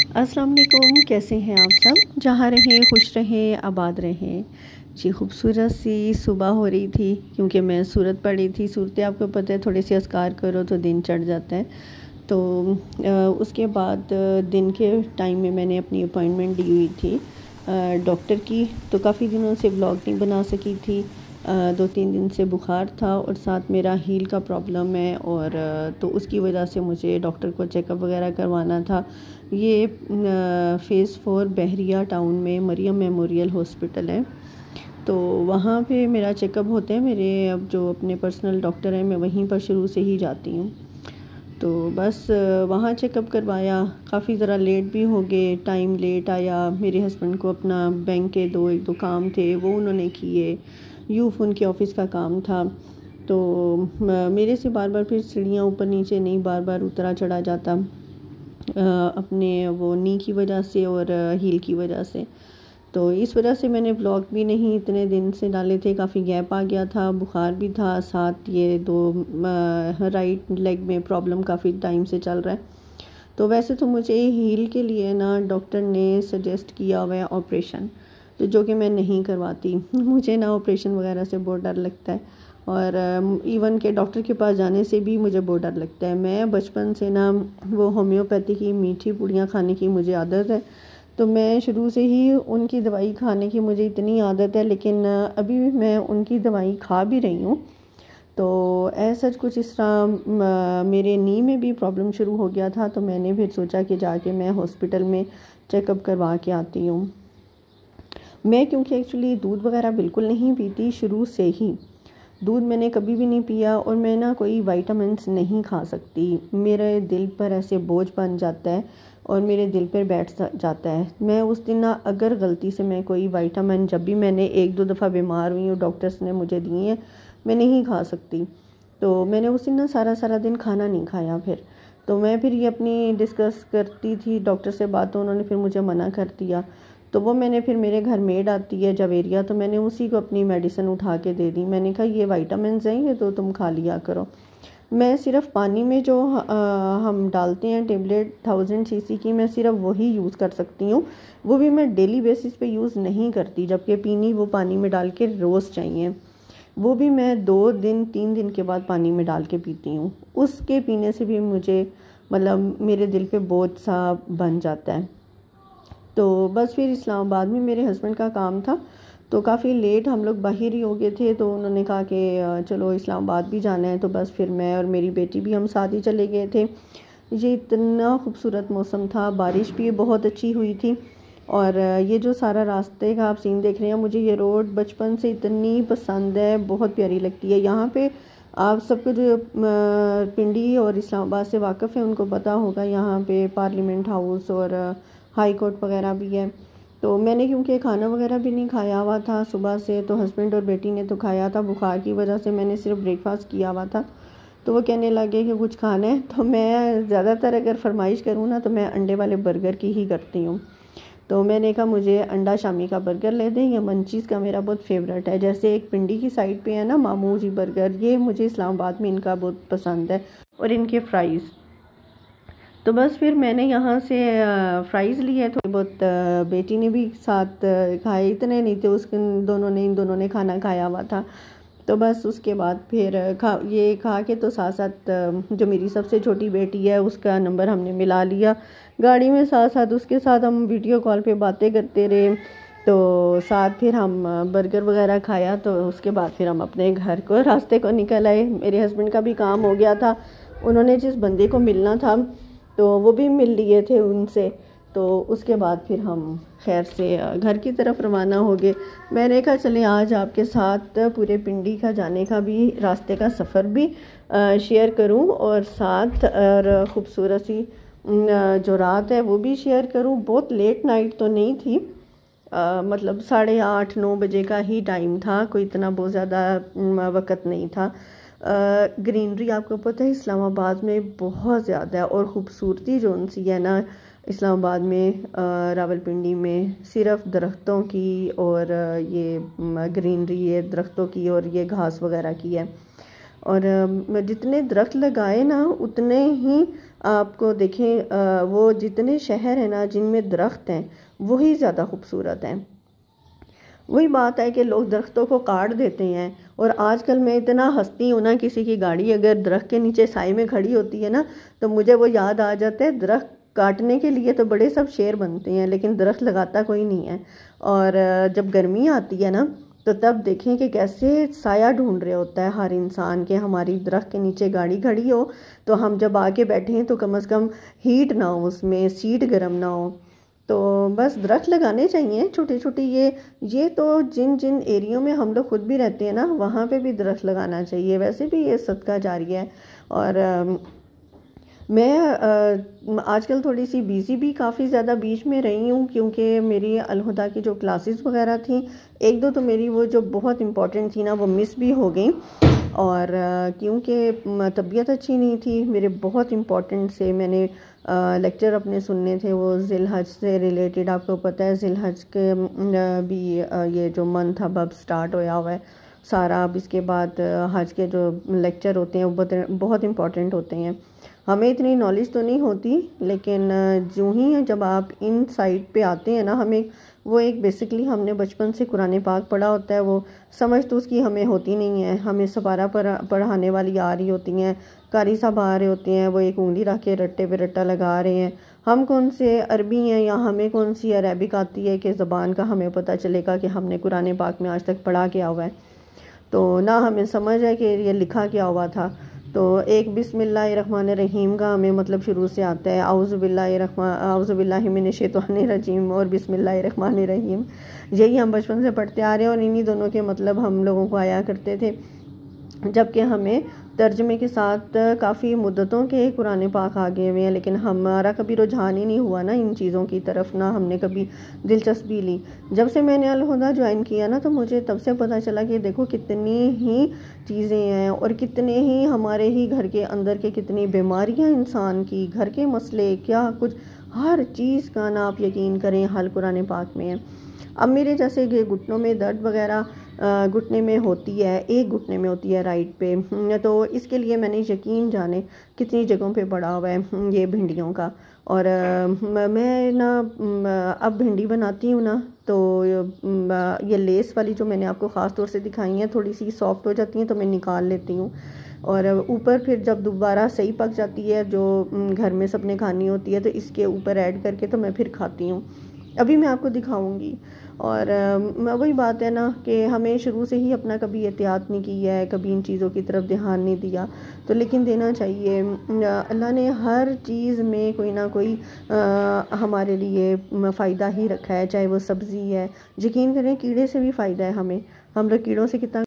अस्सलाम वालेकुम, कैसे हैं आप सब। जहाँ रहें खुश रहें, आबाद रहें जी। खूबसूरत सी सुबह हो रही थी क्योंकि मैं सूरत पड़ी थी। सूरतें आपको पता है, थोड़ी सी अस्कार करो तो दिन चढ़ जाता है। तो उसके बाद दिन के टाइम में मैंने अपनी अपॉइंटमेंट दी हुई थी डॉक्टर की। तो काफ़ी दिनों से व्लॉग नहीं बना सकी थी। 2-3 दिन से बुखार था और साथ मेरा हील का प्रॉब्लम है, और तो उसकी वजह से मुझे डॉक्टर को चेकअप वगैरह करवाना था। ये फ़ेज़ 4 बहरिया टाउन में मरियम मेमोरियल हॉस्पिटल है, तो वहाँ पे मेरा चेकअप होता है। मेरे अब जो अपने पर्सनल डॉक्टर हैं, मैं वहीं पर शुरू से ही जाती हूँ। तो बस वहाँ चेकअप करवाया। काफ़ी ज़रा लेट भी हो गए, टाइम लेट आया। मेरे हस्बैंड को अपना बैंक के एक दो काम थे, वो उन्होंने किए। यूफ़ उनके ऑफ़िस का काम था। तो मेरे से बार बार फिर सीढ़ियाँ ऊपर नीचे नहीं, बार बार उतरा चढ़ा जाता अपने वो नी की वजह से और हील की वजह से। तो इस वजह से मैंने व्लॉग भी नहीं इतने दिन से डाले थे। काफ़ी गैप आ गया था, बुखार भी था, साथ ये राइट लेग में प्रॉब्लम काफ़ी टाइम से चल रहा है। तो वैसे तो मुझे हील के लिए ना डॉक्टर ने सजेस्ट किया हुआ है ऑपरेशन, तो जो कि मैं नहीं करवाती। मुझे ना ऑपरेशन वगैरह से बहुत डर लगता है, और इवन के डॉक्टर के पास जाने से भी मुझे बहुत डर लगता है। मैं बचपन से ना वो होम्योपैथी की मीठी पुड़ियाँ खाने की मुझे आदत है, तो मैं शुरू से ही उनकी दवाई खाने की मुझे इतनी आदत है। लेकिन अभी भी मैं उनकी दवाई खा भी रही हूँ। तो ऐसा कुछ इस तरह मेरे नी में भी प्रॉब्लम शुरू हो गया था, तो मैंने फिर सोचा कि जाके मैं हॉस्पिटल में चेकअप करवा के आती हूँ। मैं क्योंकि एक्चुअली दूध वगैरह बिल्कुल नहीं पीती शुरू से ही, दूध मैंने कभी भी नहीं पिया, और मैं ना कोई विटामिन्स नहीं खा सकती। मेरे दिल पर ऐसे बोझ बन जाता है और मेरे दिल पर बैठ जाता है। मैं उस दिन ना अगर गलती से मैं कोई विटामिन, जब भी मैंने 1-2 दफ़ा बीमार हुई हूँ, डॉक्टर्स ने मुझे दिए हैं, मैं नहीं खा सकती। तो मैंने उस दिन ना सारा दिन खाना नहीं खाया। तो मैं फिर ये अपनी डिस्कस करती थी डॉक्टर से बात, तो उन्होंने फिर मुझे मना कर दिया। तो वो मैंने फिर, मेरे घर मेड आती है जवेरिया, तो मैंने उसी को अपनी मेडिसिन उठा के दे दी। मैंने कहा ये विटामिन्स हैं, ये तो तुम खा लिया करो। मैं सिर्फ पानी में जो हम डालते हैं टेबलेट 1000 सीसी की, मैं सिर्फ वही यूज़ कर सकती हूँ। वो भी मैं डेली बेसिस पे यूज़ नहीं करती, जबकि पीनी वो पानी में डाल के रोज़ चाहिए। वो भी मैं 2 दिन 3 दिन के बाद पानी में डाल के पीती हूँ। उसके पीने से भी मुझे मतलब मेरे दिल पे बोझ सा बन जाता है। तो बस फिर इस्लामाबाद में मेरे हस्बैंड का काम था, तो काफ़ी लेट हम लोग बाहर ही हो गए थे। तो उन्होंने कहा कि चलो इस्लामाबाद भी जाना है, तो बस फिर मैं और मेरी बेटी भी हम साथ ही चले गए थे। ये इतना खूबसूरत मौसम था, बारिश भी बहुत अच्छी हुई थी। और ये जो सारा रास्ते का आप सीन देख रहे हैं, मुझे ये रोड बचपन से इतनी पसंद है, बहुत प्यारी लगती है। यहाँ पे आप सबको जो पिंडी और इस्लामाबाद से वाकिफ़ है उनको पता होगा, यहाँ पे पार्लियामेंट हाउस और हाई कोर्ट वगैरह भी है। तो मैंने क्योंकि खाना वगैरह भी नहीं खाया हुआ था सुबह से, तो हस्बैंड और बेटी ने तो खाया था। बुखार की वजह से मैंने सिर्फ ब्रेकफास्ट किया हुआ था। तो वो कहने लगे कि कुछ खाना है, तो मैं ज़्यादातर अगर फरमाइश करूँ ना, तो मैं अंडे वाले बर्गर की ही करती हूँ। तो मैंने कहा मुझे अंडा शामी का बर्गर ले दें, या मंचीज़ का मेरा बहुत फेवरेट है। जैसे एक पिंडी की साइड पे है ना मामू जी बर्गर, ये मुझे इस्लामाबाद में इनका बहुत पसंद है, और इनके फ्राइज़। तो बस फिर मैंने यहाँ से फ्राइज़ लिए थोड़ी बहुत, बेटी ने भी साथ खाए, इतने नहीं थे उसके, इन दोनों ने खाना खाया हुआ था। तो बस उसके बाद फिर ये खा के तो साथ साथ जो मेरी सबसे छोटी बेटी है उसका नंबर हमने मिला लिया गाड़ी में, साथ साथ उसके साथ हम वीडियो कॉल पे बातें करते रहे। तो साथ फिर हम बर्गर वगैरह खाया, तो उसके बाद फिर हम अपने घर को रास्ते को निकल आए। मेरे हस्बैंड का भी काम हो गया था, उन्होंने जिस बंदे को मिलना था तो वो भी मिल लिए थे उनसे। तो उसके बाद फिर हम खैर से घर की तरफ रवाना हो गए। मैंने कहा चले आज आपके साथ पूरे पिंडी का जाने का भी, रास्ते का सफ़र भी शेयर करूं, और साथ और ख़ूबसूरत सी जो रात है वो भी शेयर करूं। बहुत लेट नाइट तो नहीं थी, मतलब 8:30-9 बजे का ही टाइम था, कोई इतना बहुत ज़्यादा वक़्त नहीं था। ग्रीनरी आपको पता है इस्लामाबाद में बहुत ज़्यादा है, और ख़ूबसूरती जो सी है ना इस्लामाबाद में, रावलपिंडी में, सिर्फ दरख्तों की और ये ग्रीनरी है दरख्तों की और ये घास वगैरह की है। और जितने दरख्त लगाए ना उतने ही आपको देखें वो जितने शहर हैं ना जिनमें दरख्त हैं वही ज़्यादा खूबसूरत हैं। वही बात है कि लोग दरख्तों को काट देते हैं। और आजकल मैं इतना हंसती हूँ ना, किसी की गाड़ी अगर दरख्त के नीचे साए में खड़ी होती है ना तो मुझे वो याद आ जाता है, दरख्त काटने के लिए तो बड़े सब शेर बनते हैं लेकिन दरख्त लगाता कोई नहीं है। और जब गर्मी आती है ना तो तब देखें कि कैसे साया ढूंढ रहे होता है हर इंसान के, हमारी दरख्त के नीचे गाड़ी खड़ी हो तो हम जब आके बैठे हैं तो कम से कम हीट ना हो, उसमें सीट गर्म ना हो। तो बस दरख्त लगाने चाहिए छोटे छोटे। ये तो जिन जिन एरियो में हम लोग खुद भी रहते हैं ना वहाँ पे भी दरख्त लगाना चाहिए। वैसे भी ये सदका जारिया है। और मैं आजकल थोड़ी सी बिज़ी भी काफ़ी ज़्यादा बीच में रही हूँ क्योंकि मेरी अलहुदा की जो क्लासेस वगैरह थी, एक दो तो मेरी वो जो बहुत इम्पोर्टेंट थी ना वो मिस भी हो गई। और क्योंकि तबीयत अच्छी नहीं थी, मेरे बहुत इम्पोर्टेंट से मैंने लेक्चर अपने सुनने थे वो ज़िलहज से रिलेटेड। आपको पता है ज़िलहज के भी ये जो मंथ अब स्टार्ट होया हुआ है सारा। अब इसके बाद हज के जो लेक्चर होते हैं वो बहुत इम्पोर्टेंट होते हैं। हमें इतनी नॉलेज तो नहीं होती लेकिन जो ही है जब आप इन साइड पे आते हैं ना, हमें वो एक बेसिकली हमने बचपन से कुरान पाक पढ़ा होता है, वो समझ तो उसकी हमें होती नहीं है। हमें सपारा पढ़ाने वाली आ रही होती हैं, कारी साहब आ रहे होते हैं, वो एक उंगली रख के रट्टे पे रट्टा लगा रहे हैं। हम कौन से अरबी हैं या हमें कौन सी अरेबिक आती है कि ज़बान का हमें पता चलेगा कि हमने कुरान पाक में आज तक पढ़ा क्या हुआ है। तो ना हमें समझ है कि ये लिखा क्या हुआ था। तो एक बिस्मिल्लाहिर्रहमानिर्रहीम का हमें मतलब शुरू से आता है, औज़ुबिल्लाहि मिनश्शैतानिर्रजीम और बिस्मिल्लाहिर्रहमानिर्रहीम। यही हम बचपन से पढ़ते आ रहे हैं और इन्हीं दोनों के मतलब हम लोगों को आया करते थे। जबकि हमें तर्जमे के साथ काफ़ी मुद्दतों के कुरान पाक आ गए हुए हैं लेकिन हमारा कभी रुझान ही नहीं हुआ ना इन चीज़ों की तरफ, ना हमने कभी दिलचस्पी ली। जब से मैंने अलहुदा ज्वाइन किया ना तो मुझे तब से पता चला कि देखो कितनी ही चीज़ें हैं और कितने ही हमारे ही घर के अंदर के कितनी बीमारियां इंसान की, घर के मसले क्या कुछ, हर चीज़ का ना आप यकीन करें हल कुरान पाक में है। अब मेरे जैसे ये घुटनों में दर्द वगैरह घुटने में होती है, एक घुटने में होती है राइट पे, तो इसके लिए मैंने यकीन जाने कितनी जगहों पे पड़ा हुआ है ये भिंडियों का। और मैं ना अब भिंडी बनाती हूँ ना तो ये लेस वाली जो मैंने आपको ख़ास तौर से दिखाई है थोड़ी सी सॉफ्ट हो जाती हैं तो मैं निकाल लेती हूँ। और ऊपर फिर जब दोबारा सही पक जाती है जो घर में सबने खानी होती है तो इसके ऊपर ऐड करके तो मैं फिर खाती हूँ। अभी मैं आपको दिखाऊंगी। और वही बात है ना कि हमें शुरू से ही अपना कभी एहतियात नहीं किया है, कभी इन चीज़ों की तरफ ध्यान नहीं दिया, तो लेकिन देना चाहिए। अल्लाह ने हर चीज़ में कोई ना कोई हमारे लिए फ़ायदा ही रखा है, चाहे वो सब्ज़ी है। यकीन करें कीड़े से भी फ़ायदा है हमें, हम लोग कीड़ों से कितना